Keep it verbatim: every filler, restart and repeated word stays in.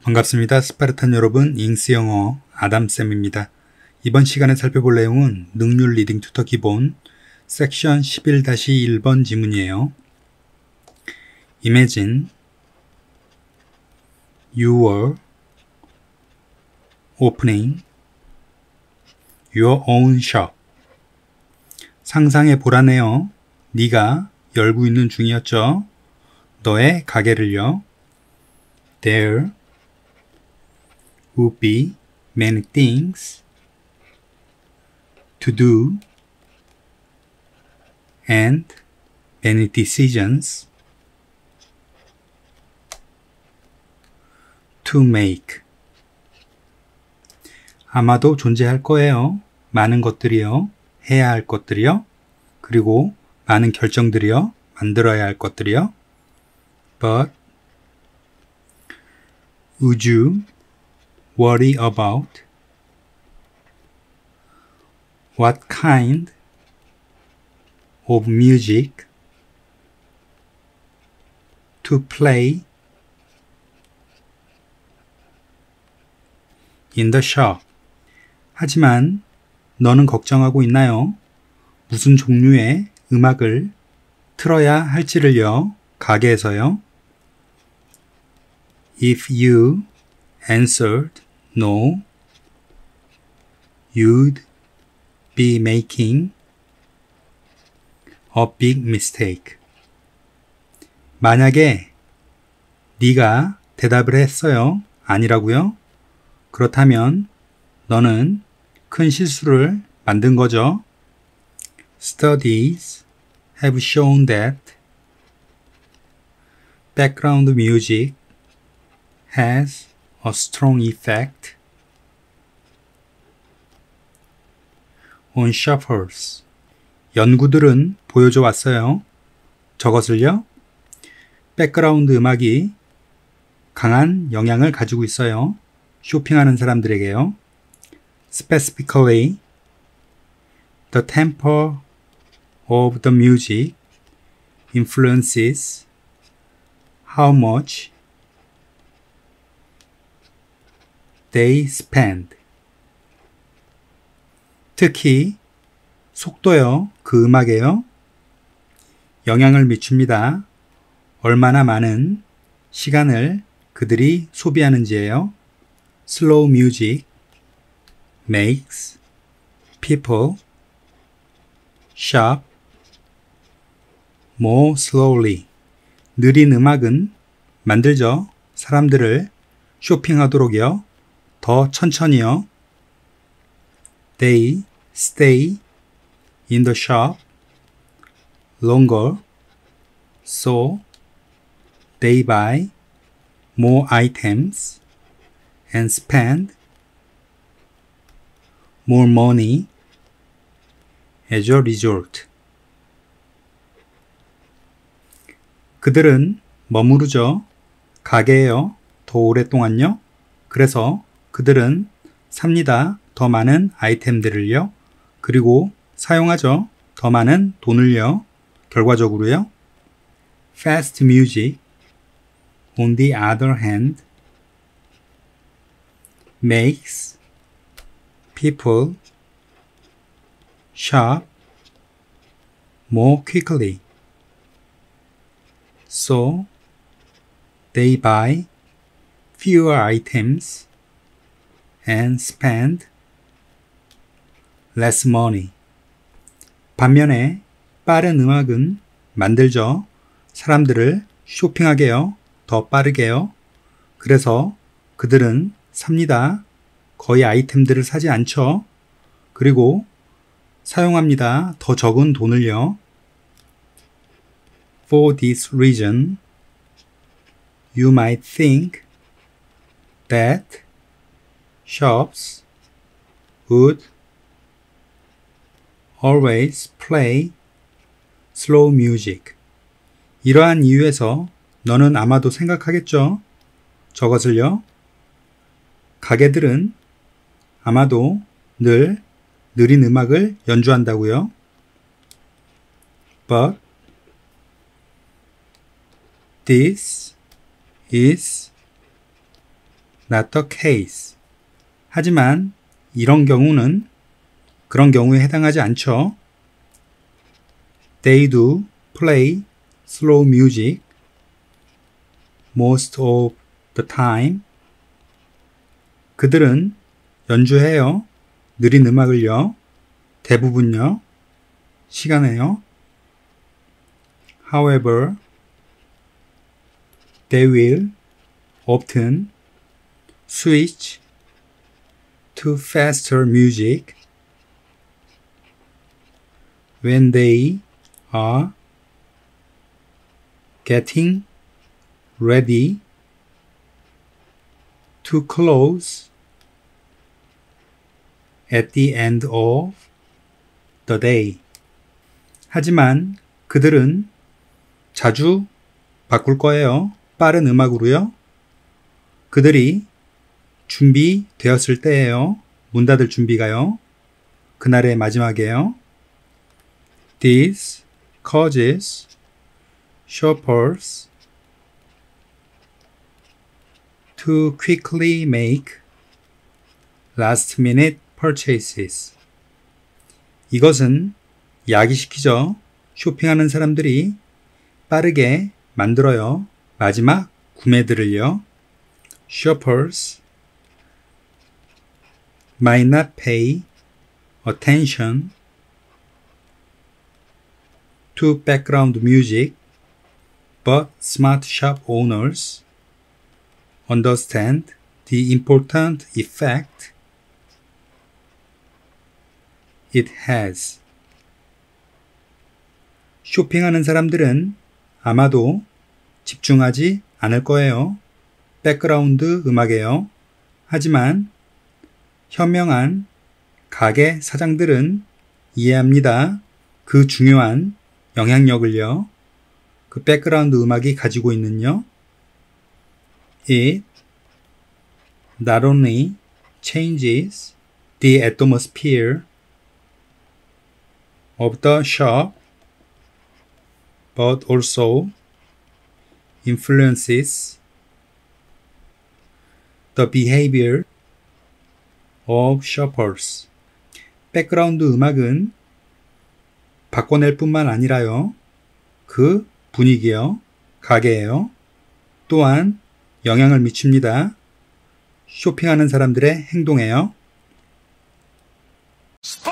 반갑습니다. 스파르탄 여러분, 잉스 영어 아담쌤입니다. 이번 시간에 살펴볼 내용은 능률 리딩 튜터 기본 섹션 십일 다시 일 번 지문이에요. Imagine you were opening your own shop. 상상해 보라네요. 네가 열고 있는 중이었죠. 너의 가게를요. There would be many things to do and many decisions to make. 아마도 존재할 거예요. 많은 것들이요. 해야 할 것들이요. 그리고 많은 결정들이요. 만들어야 할 것들이요. But would you worry about what kind of music to play in the shop? 하지만 너는 걱정하고 있나요? 무슨 종류의 음악을 틀어야 할지를요. 가게에서요. If you answered no, you'd be making a big mistake. 만약에 네가 대답을 했어요. 아니라고요? 그렇다면 너는 큰 실수를 만든 거죠. Studies have shown that background music has a strong effect on shoppers. 연구들은 보여줘 왔어요. 저것을요. 백그라운드 음악이 강한 영향을 가지고 있어요. 쇼핑하는 사람들에게요. Specifically, the tempo of the music influences how much they spend. 특히 속도요, 그 음악에요. 영향을 미칩니다. 얼마나 많은 시간을 그들이 소비하는지예요. Slow music makes people shop more slowly. 느린 음악은 만들죠. 사람들을 쇼핑하도록요. 더 천천히요. They stay in the shop longer, so they buy more items and spend more money as a result. 그들은 머무르죠. 가게에요. 더 오랫동안요. 그래서 그들은 삽니다. 더 많은 아이템들을요. 그리고 사용하죠. 더 많은 돈을요. 결과적으로요. Fast music, on the other hand, makes people shop more quickly. So they buy fewer items and spend less money. 반면에 빠른 음악은 만들죠. 사람들을 쇼핑하게요. 더 빠르게요. 그래서 그들은 삽니다. 거의 아이템들을 사지 않죠. 그리고 사용합니다. 더 적은 돈을요. For this reason, you might think that shops would always play slow music. 이러한 이유에서 너는 아마도 생각하겠죠. 저것을요. 가게들은 아마도 늘 느린 음악을 연주한다고요. But this is not the case. 하지만 이런 경우는 그런 경우에 해당하지 않죠. They do play slow music most of the time. 그들은 연주해요. 느린 음악을요. 대부분요. 시간에요. However, they will often switch to faster music when they are getting ready to close at the end of the day. 하지만 그들은 자주 바꿀 거예요. 빠른 음악으로요. 그들이 준비되었을 때예요. 문 닫을 준비가요. 그날의 마지막이에요. This causes shoppers to quickly make last-minute purchases. 이것은 야기시키죠. 쇼핑하는 사람들이 빠르게 만들어요. 마지막 구매들을요. Shoppers might not pay attention to background music, but smart shop owners understand the important effect it has. 쇼핑하는 사람들은 아마도 집중하지 않을 거예요. 백그라운드 음악이에요. 하지만 현명한 가게 사장들은 이해합니다. 그 중요한 영향력을요. 그 백그라운드 음악이 가지고 있는요. It not only changes the atmosphere of the shop, but also influences the behavior of shoppers. 백그라운드 음악은 바꿔낼 뿐만 아니라요. 그 분위기요. 가게예요. 또한 영향을 미칩니다. 쇼핑하는 사람들의 행동에요.